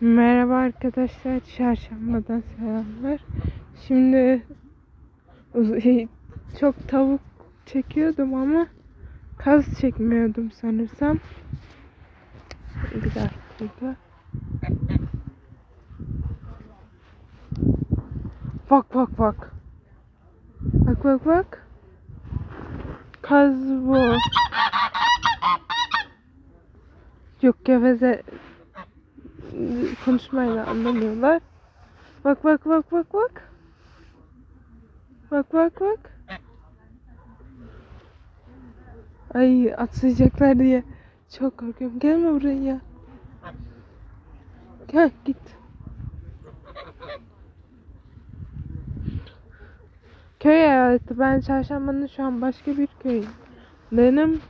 Merhaba arkadaşlar, çarşambadan selamlar. Şimdi çok tavuk çekiyordum ama kaz çekmiyordum sanırsam. Bir dakika. Bak. Bak. Kaz bu. Yok, geveze konuşmayla anlamıyorlar. Bak. Bak. Ay, atlayacaklar diye çok korkuyorum. Gelme buraya. Gel git. Köy hayatı. Ben Çarşamba'nın şu an başka bir köyündenim.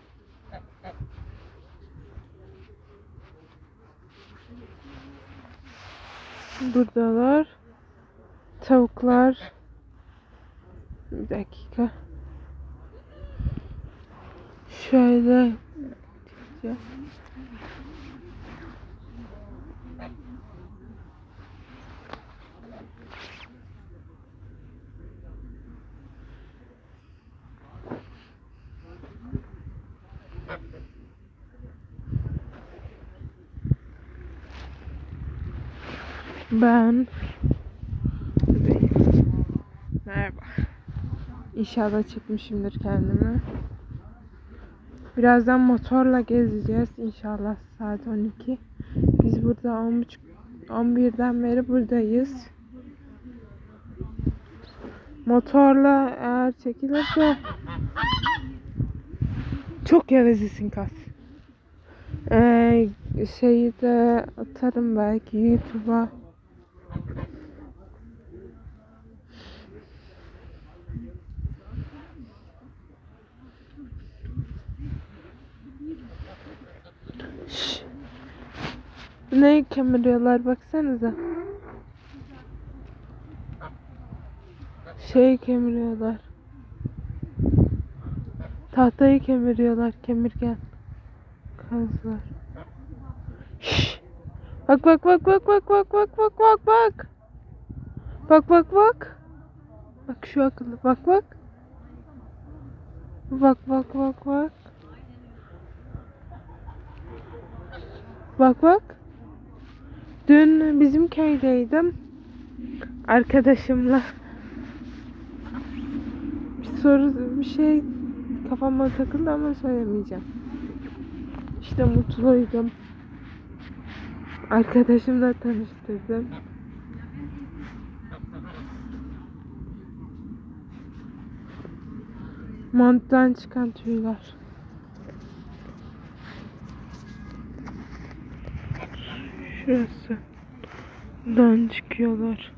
Buradalar. Tavuklar. Bir dakika. Şöyle. Ben merhaba. İnşallah çekmişimdir kendimi. Birazdan motorla gezeceğiz inşallah saat 12. Biz burada 11'den beri buradayız. Motorla eğer çekilirse çok gevezesin kaz. Şeyi de atarım belki YouTube'a. Neyi kemiriyorlar baksanıza. Şeyi kemiriyorlar. Tahtayı kemiriyorlar. Kemirgen kazlar. Şşş. Bak. Bak şu akıllı. Bak. Bak. Dün bizim köydeydim. Arkadaşımla. Bir şey kafama takıldı ama söylemeyeceğim. İşte mutluydum. Arkadaşımla tanıştırdım. Monttan çıkan tüyler. Şurası. Dan çıkıyorlar.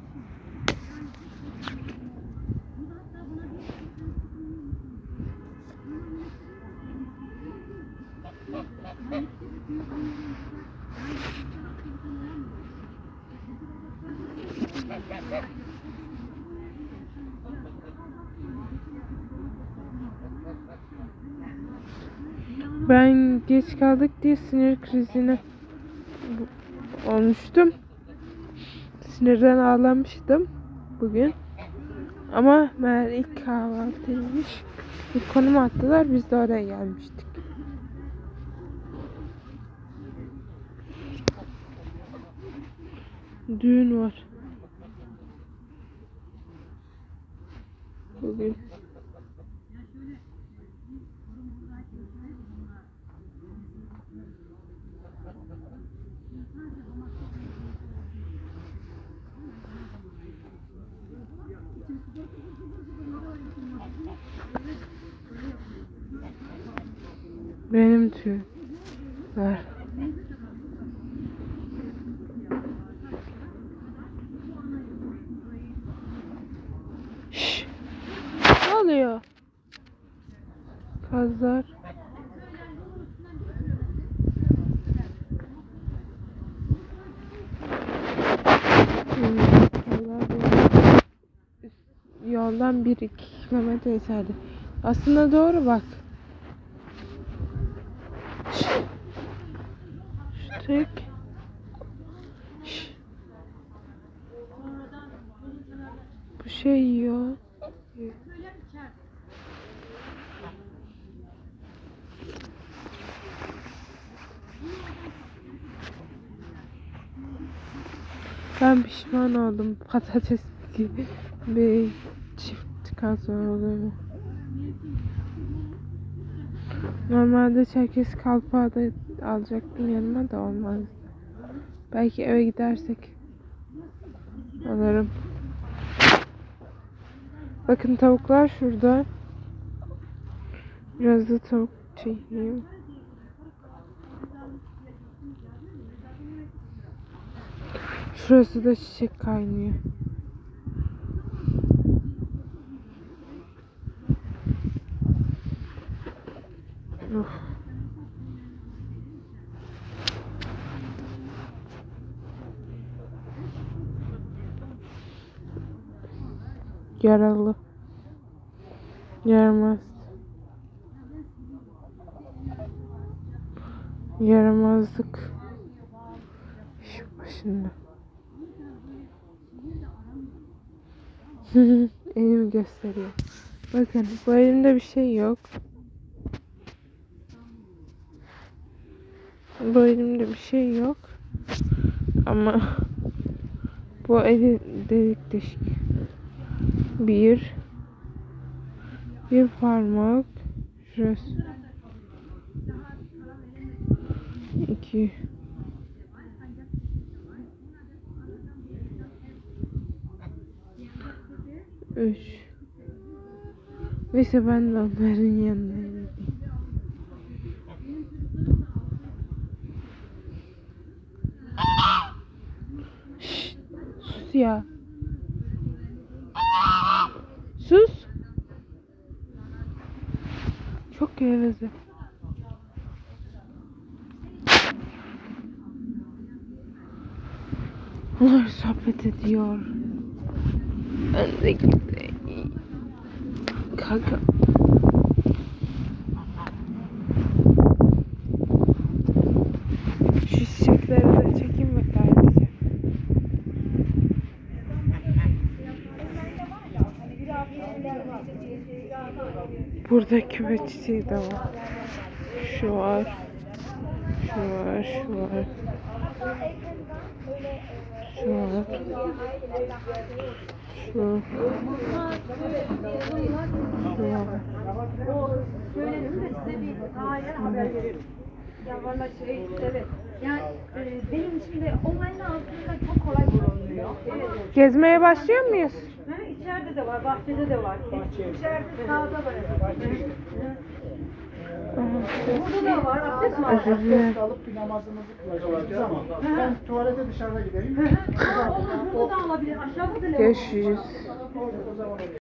Ben geç kaldık diye sinir krizine olmuştum. Sinirden ağlamıştım bugün. Ama meğer ilk kahvaltıymış. Bir konum attılar, biz de oraya gelmiştik. Düğün var bugün. Benim tüyler. Şşş. Ne oluyor? Kazlar. Yoldan 1-2 kilometre yeterdi. Aslında doğru bak. Şu tek şey yiyor. Ben pişman oldum. Patates gibi bir çift kazan oluyor. Normalde Çerkez kalpağı da alacaktım yanıma da olmazdı. Belki eve gidersek alırım. Bakın tavuklar şurada. Biraz da tavuk çekeyim. Şurası da çiçek kaynıyor. Of. Yaralı. Yaramaz. Yaramazlık. İş başında. Elimi gösteriyor. Bakın bu elimde bir şey yok. Bu elimde bir şey yok. Ama bu eli delik deşik. Bir parmak. Şurası. 2 3 Neyse ben de onların yanındayım. Şşt, sus ya. Sus. Çok geveze. Onlar sohbet ediyor. Ben de gideyim. Kanka. Şu çiçekleri de çekeyim mi sadece? Burada küme çiçeği de var. Şu var. Şu var. Şu var. Şu var. Şu. Şu var. Söyledim de size bir haber veririm. Ya valla evet. Yani benim için de online aslında çok kolay bulunmuyor. Evet. Gezmeye başlıyor muyuz? Ha, içeride de var, bahçede de var. İçeride sağda var. Burada da var, abdest var. Abdest alıp bir namazımızı kılacağız ama ben tuvalete dışarıda gideyim. Olur, burada da alabilir. Aşağıda da Görüşürüz. O zaman